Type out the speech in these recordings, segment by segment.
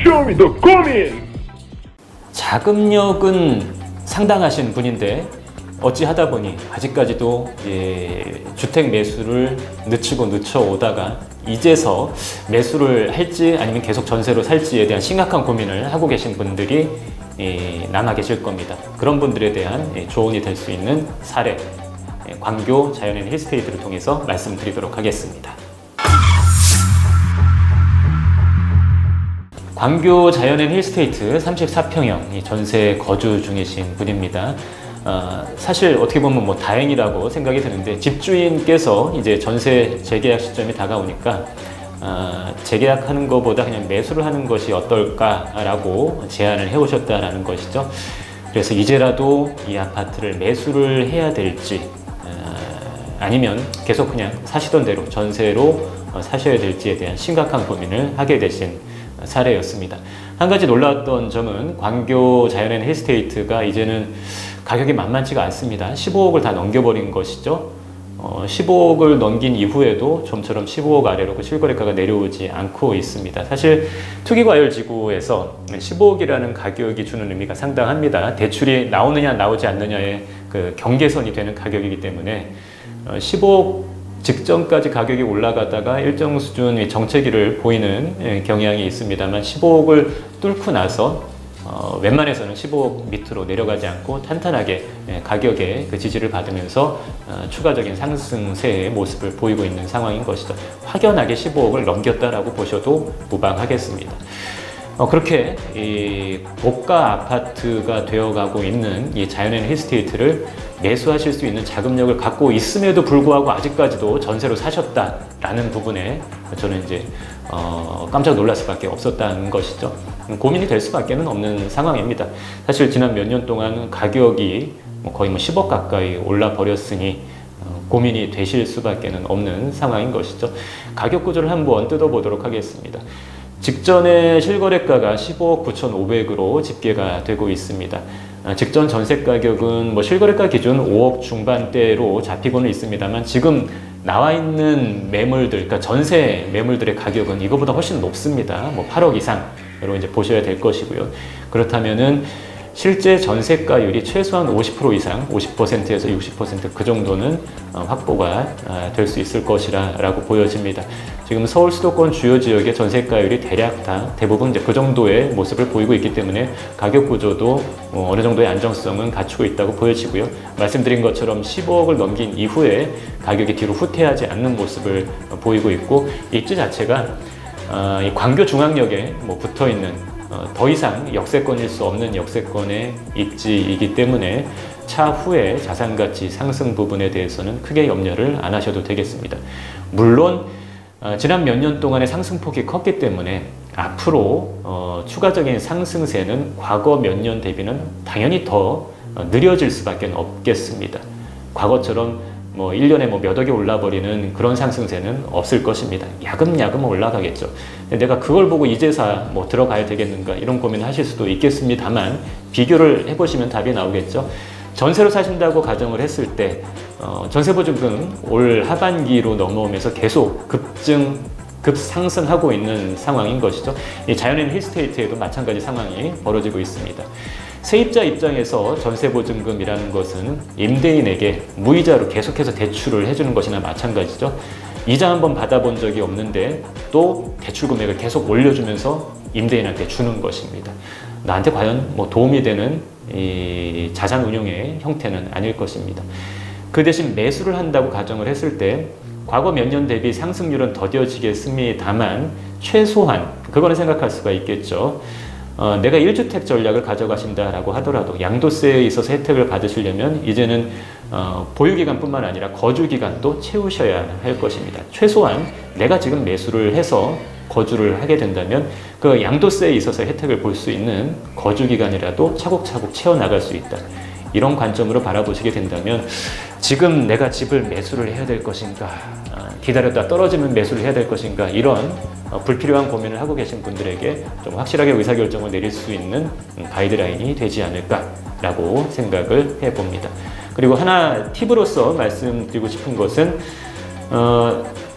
쇼미더 고민! 자금력은 상당하신 분인데 어찌 하다 보니 아직까지도 주택 매수를 늦춰오다가 이제서 매수를 할지 아니면 계속 전세로 살지에 대한 심각한 고민을 하고 계신 분들이 남아 계실 겁니다. 그런 분들에 대한 조언이 될 수 있는 사례, 광교 자연인 힐스테이트를 통해서 말씀드리도록 하겠습니다. 광교 자연인 힐스테이트 34평형 전세 거주 중이신 분입니다. 사실 어떻게 보면 뭐 다행이라고 생각이 드는데, 집주인께서 이제 전세 재계약 시점이 다가오니까 재계약하는 것보다 그냥 매수를 하는 것이 어떨까라고 제안을 해오셨다라는 것이죠. 그래서 이제라도 이 아파트를 매수를 해야 될지 아니면 계속 그냥 사시던 대로 전세로 사셔야 될지에 대한 심각한 고민을 하게 되신 사례였습니다. 한 가지 놀라웠던 점은 광교 자연인 힐스테이트가 이제는 가격이 만만치가 않습니다. 15억을 다 넘겨버린 것이죠. 15억을 넘긴 이후에도 좀처럼 15억 아래로 그 실거래가가 내려오지 않고 있습니다. 사실 투기과열지구에서 15억이라는 가격이 주는 의미가 상당합니다. 대출이 나오느냐 나오지 않느냐의 그 경계선이 되는 가격이기 때문에 15억 직전까지 가격이 올라가다가 일정 수준의 정체기를 보이는 경향이 있습니다만, 15억을 뚫고 나서 웬만해서는 15억 밑으로 내려가지 않고 탄탄하게 가격의 그 지지를 받으면서 추가적인 상승세의 모습을 보이고 있는 상황인 것이죠. 확연하게 15억을 넘겼다라고 보셔도 무방하겠습니다. 그렇게 이 고가 아파트가 되어가고 있는 이 자연인 힐스테이트를 매수하실 수 있는 자금력을 갖고 있음에도 불구하고 아직까지도 전세로 사셨다라는 부분에 저는 이제 깜짝 놀랄 수밖에 없었다는 것이죠. 고민이 될 수밖에 없는 상황입니다. 사실 지난 몇 년 동안 가격이 거의 10억 가까이 올라 버렸으니 고민이 되실 수밖에 없는 상황인 것이죠. 가격 구조를 한번 뜯어보도록 하겠습니다. 직전에 실거래가가 15억 9,500으로 집계가 되고 있습니다. 직전 전세 가격은 뭐 실거래가 기준 5억 중반대로 잡히고는 있습니다만, 지금 나와 있는 매물들, 그러니까 전세 매물들의 가격은 이거보다 훨씬 높습니다. 뭐 8억 이상으로 이제 보셔야 될 것이고요. 그렇다면은 실제 전세가율이 최소한 50% 이상, 50%에서 60% 그 정도는 확보가 될 수 있을 것이라고 보여집니다. 지금 서울 수도권 주요 지역의 전세가율이 대략 다 대부분 이제 그 정도의 모습을 보이고 있기 때문에 가격 구조도 어느 정도의 안정성은 갖추고 있다고 보여지고요. 말씀드린 것처럼 15억을 넘긴 이후에 가격이 뒤로 후퇴하지 않는 모습을 보이고 있고, 입지 자체가 이 광교 중앙역에 붙어 있는 더 이상 역세권일 수 없는 역세권의 입지이기 때문에 차후에 자산가치 상승 부분에 대해서는 크게 염려를 안 하셔도 되겠습니다. 물론 지난 몇 년 동안의 상승폭이 컸기 때문에 앞으로 추가적인 상승세는 과거 몇 년 대비는 당연히 더 느려질 수밖에 없겠습니다. 과거처럼 1년에 몇 억이 올라버리는 그런 상승세는 없을 것입니다. 야금야금 올라가겠죠. 내가 그걸 보고 이제서 들어가야 되겠는가, 이런 고민을 하실 수도 있겠습니다만, 비교를 해보시면 답이 나오겠죠. 전세로 사신다고 가정을 했을 때 전세보증금 올 하반기로 넘어오면서 계속 급상승하고 있는 상황인 것이죠. 이 자연인 힐스테이트에도 마찬가지 상황이 벌어지고 있습니다. 세입자 입장에서 전세보증금이라는 것은 임대인에게 무이자로 계속해서 대출을 해주는 것이나 마찬가지죠. 이자 한번 받아본 적이 없는데 또 대출 금액을 계속 올려주면서 임대인한테 주는 것입니다. 나한테 과연 도움이 되는 이 자산 운용의 형태는 아닐 것입니다. 그 대신 매수를 한다고 가정을 했을 때 과거 몇 년 대비 상승률은 더뎌지겠습니다만, 최소한 그거는 생각할 수가 있겠죠. 내가 1주택 전략을 가져가신다라고 하더라도 양도세에 있어서 혜택을 받으시려면 이제는 보유기간뿐만 아니라 거주기간도 채우셔야 할 것입니다. 최소한 내가 지금 매수를 해서 거주를 하게 된다면 그 양도세에 있어서 혜택을 볼 수 있는 거주기간이라도 차곡차곡 채워나갈 수 있다. 이런 관점으로 바라보시게 된다면 지금 내가 집을 매수를 해야 될 것인가, 기다렸다 떨어지면 매수를 해야 될 것인가, 이런 불필요한 고민을 하고 계신 분들에게 좀 확실하게 의사결정을 내릴 수 있는 가이드라인이 되지 않을까라고 생각을 해봅니다. 그리고 하나 팁으로서 말씀드리고 싶은 것은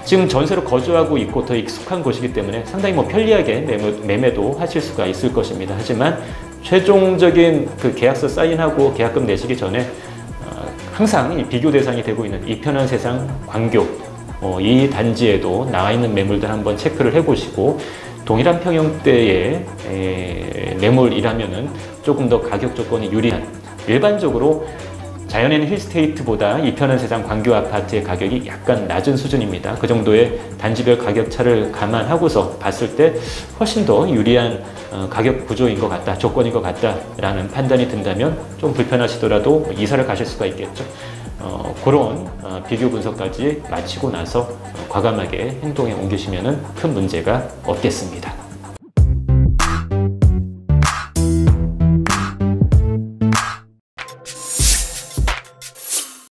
지금 전세로 거주하고 있고 더 익숙한 곳이기 때문에 상당히 뭐 편리하게 매매도 하실 수가 있을 것입니다. 하지만 최종적인 그 계약서 사인하고 계약금 내시기 전에 항상 이 비교 대상이 되고 있는 이편한 세상 광교 이 단지에도 나와 있는 매물들 한번 체크를 해보시고 동일한 평형대의 매물이라면은 조금 더 가격 조건이 유리한, 일반적으로 자연에는 힐스테이트보다 이편한 세상 광교 아파트의 가격이 약간 낮은 수준입니다. 그 정도의 단지별 가격 차를 감안하고서 봤을 때 훨씬 더 유리한 가격 구조인 것 같다, 조건인 것 같다라는 판단이 든다면 좀 불편하시더라도 이사를 가실 수가 있겠죠. 그런 비교 분석까지 마치고 나서 과감하게 행동에 옮기시면 큰 문제가 없겠습니다.